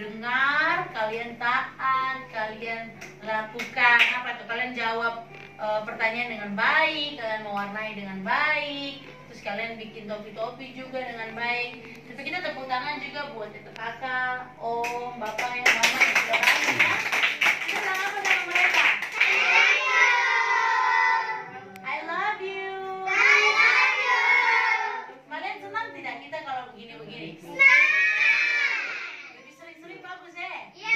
dengar, kalian taat, kalian lakukan apa tuh? Kalian jawab pertanyaan dengan baik, kalian mewarnai dengan baik, terus kalian bikin topi-topi juga dengan baik. Tapi kita tepuk tangan juga buat kakak, om, bapak, yang mama yang sudah banyak ya. Kita bilang apa sama mereka? I love you. I love you. Kalian senang tidak kita kalau begini-begini? Lebih sering-sering bagus ya?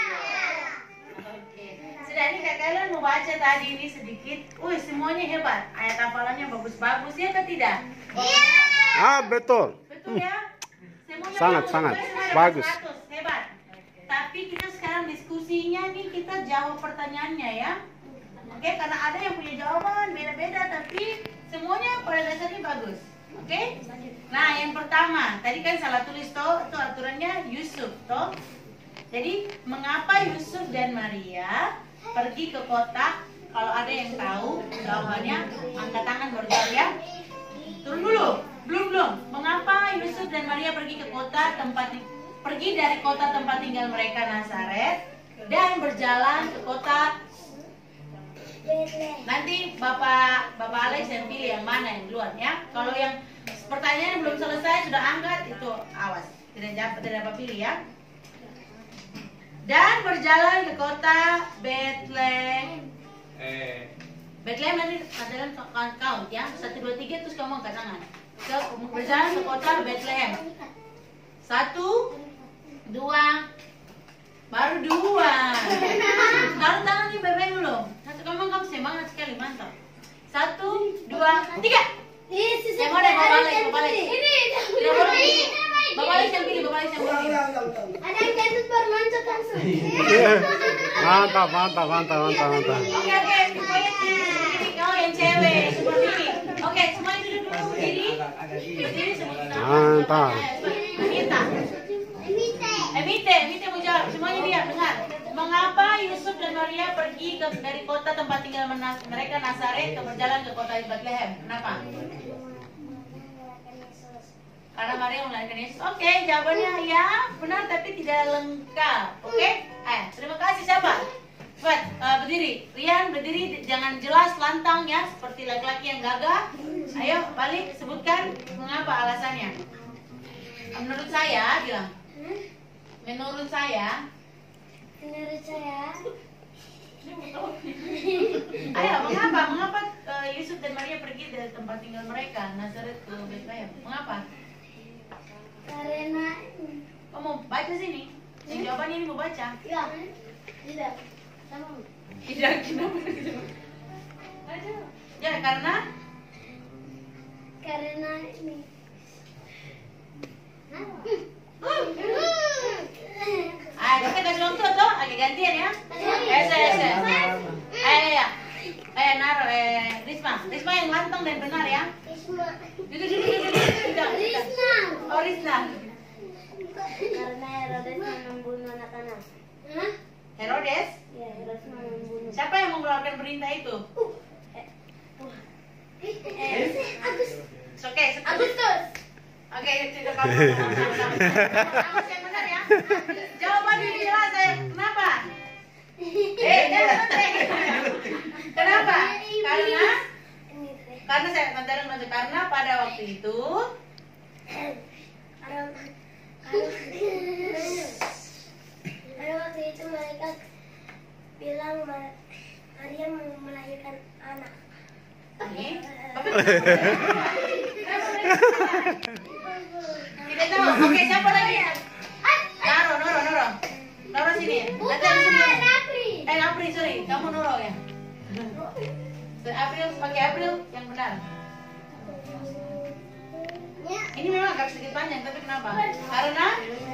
Oke. Sudah nih kak, kalian mau baca tadi ini sedikit. Wih, semuanya hebat. Ayat hafalannya bagus-bagus ya atau tidak? Betul. Betul ya? Semuanya Sangat bagus. Hebat. Tapi kita sekarang diskusinya nih, kita jawab pertanyaannya ya. Oke, karena ada yang punya jawaban beda-beda, tapi semuanya pada dasarnya bagus. Oke? Nah, yang pertama, tadi kan salah tulis toh, itu aturannya Yusuf toh. Jadi, mengapa Yusuf dan Maria pergi ke kota? Kalau ada yang tahu jawabannya, angkat tangan baru jawab ya. Turun dulu. Belum. Mengapa Yusuf dan Maria pergi ke kota pergi dari kota tempat tinggal mereka Nazaret dan berjalan ke kota. Nanti Bapak Alex yang pilih yang mana yang duluan ya. Kalau yang pertanyaan belum selesai sudah angkat, itu awas. Tidak dapat pilih ya. Dan berjalan ke kota Bethlehem. Bethlehem nanti kalian count ya. 1, 2, 3 terus kamu angkat tangan. Berjalan ke kota Bethlehem. 1, 2, baru 2. Taruh tangan di bebek dulu. Kamu semangat sekali, mantap. 1, 2, 3. Yang mana Bapak Alex? Ini. Bapak Alex yang pilih. Ada yang kentut baru loncat langsung. Mantap. Oke. Kau yang cewek seperti ini. Oke, semuanya duduk dulu berdiri. Berdiri sebentar. Mantap. Emite mau jawab. Semuanya diam, dengar. Mengapa Yusuf dan Maria pergi dari kota tempat tinggal mereka Nazaret ke berjalan ke kota Bethlehem? Kenapa? Karena Maria melahirkan Yesus. Oke, jawabannya ya benar tapi tidak lengkap. Oke? Terima kasih siapa? Cepat, berdiri. Rian berdiri, jangan jelas lantang ya, seperti laki-laki yang gagah. Ayo balik, sebutkan mengapa alasannya. Menurut saya, bilang. Menurut saya. Ayo, mengapa Yusuf dan Maria pergi dari tempat tinggal mereka Nazaret ke Bethlehem? Mengapa? Karena Kamu baca sini. Yang jawabannya ini mau baca. ya tidak sama. Tidak, kenapa? Ya, karena ini. Kita kasih contoh tuh, agak gantian ya. Ayo, naruh, Risma yang lantang dan benar ya. Duduk. Oh, Risma. Karena Herodes membunuh anak-anak. Herodes? Ya, Herodes membunuh. Siapa yang mengeluarkan perintah itu? Agustus. Oke, tidak kamu yang benar ya. Jawabannya jelas saya. Kenapa? Kenapa? Karena saya katakan karena pada waktu itu mereka bilang Maria mau melahirkan anak. Tidak tahu. Oke, siapa lagi? Noro sini. Apri, sorry. Kamu Noro ya. Pakai April yang benar. Ini memang agak sedikit panjang, tapi kenapa? Karena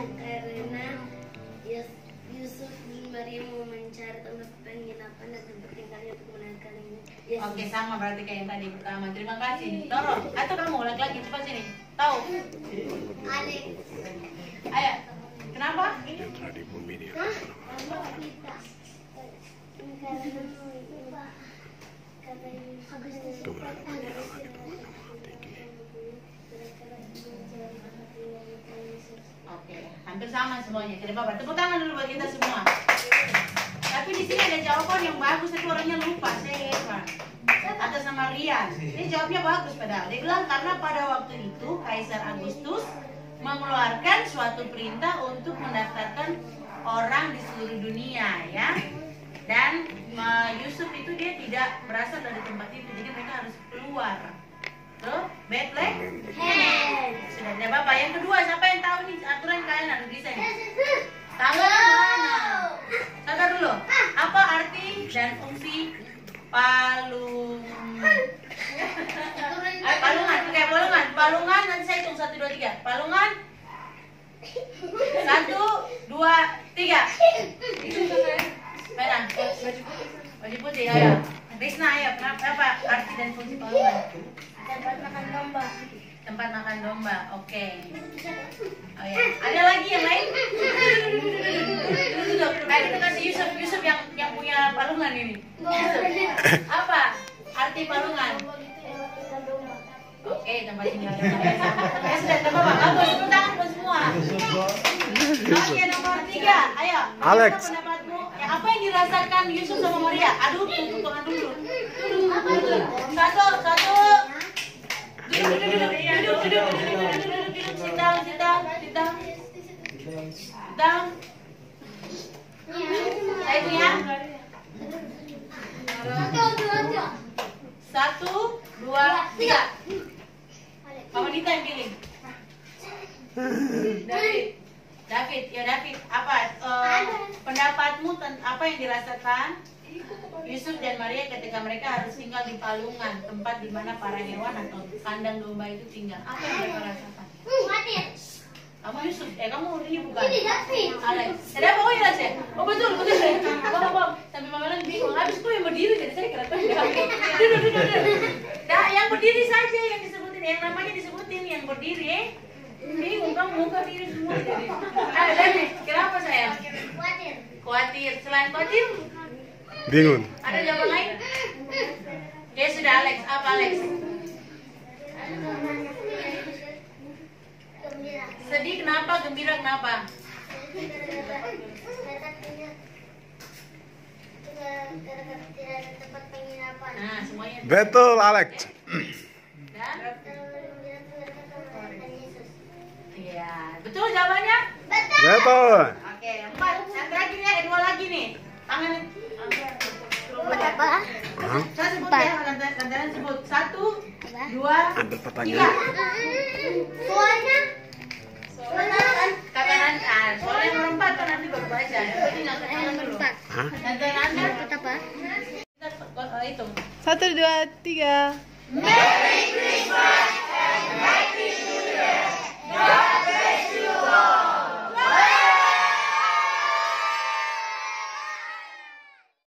Yusuf dan Maria mau mencari tempat penginapan dan tempat tinggalnya untuk menangkal ini. Oke, sama berarti kayak yang tadi pertama. Terima kasih. Noro, atau kamu laki-laki cepat sini. Tahu? Alex. Ayo. Kenapa? Oke, hampir sama semuanya. Tidak apa-apa. Tepuk tangan dulu buat kita semua. Tapi di sini ada jawaban yang bagus, tapi orangnya lupa. Saya heran. Atas nama Rian. Dia jawabnya bagus padahal. Dia bilang karena pada waktu itu Kaisar Agustus mengeluarkan suatu perintah untuk mendaftarkan orang di seluruh dunia, ya. Dan Yusuf itu dia tidak berasal dari tempat itu, jadi mereka harus keluar. Tuh, Bethlehem. Sudah ada Bapak. Yang kedua, siapa yang tahu nih aturan kalian harus bisa nih? Tangan mana? Sabar dulu. Apa arti dan fungsi palungan? Palungan, kayak palungan. Palungan nanti saya hitung 1, 2, 3. Palungan. 1, 2, 3. Mana? Baju putih, ayo. Risna, ayo. Apa arti dan fungsi palungan? Tempat makan domba. Tempat makan domba, oke. Oh ya, ada lagi yang lain? Nah, kita kasih Yusuf yang punya palungan ini. Apa arti palungan? Oke, tempat tinggal domba. Ya sudah, tempat bagus. Tepuk tangan buat semua. Oke, nomor 3, ayo. Alex. Pendapatmu, ya, apa yang dirasakan Yusuf sama Maria? Aduh, tepuk tangan dulu. Satu. Duduk. Sit down. Saya punya 1, 2, 3. Mama Nita yang pilih. David, apa pendapatmu apa yang dirasakan Yusuf dan Maria ketika mereka harus tinggal di palungan, tempat di mana para hewan atau kandang domba itu tinggal? Apa yang mereka rasakan? Kamu Yusuf, kamu ini bukan? Alex. Ada apa kok Alex ya? Oh betul. Bang. Sampai mama lagi bingung. Habis kok yang berdiri jadi saya kira Duduk. Nah, yang berdiri saja yang disebutin, yang namanya disebutin yang berdiri. Bingung kamu muka diri semua jadi. Ayo Dani, kira apa sayang? Khawatir. Selain khawatir? Bingung. Ada jawaban lain? Ya sudah Alex, apa Alex? Sedih kenapa? Gembira kenapa? Nah, semuanya. Betul, Alex. Dan? Iya, betul jawabannya? Betul. Oke, 4. Yang terakhir ya, 2 lagi nih. Tangan. Apa? Saya sebut ya, gantian sebut. 1, 2, Ambil 3. pertanyaan. Soalnya Katakan, soalnya nomor 4 kan nanti baru baca. Jadi nggak katakan dulu. Hah? Gantian Anda. apa? Kita hitung. 1, 2, 3. Merry Christmas!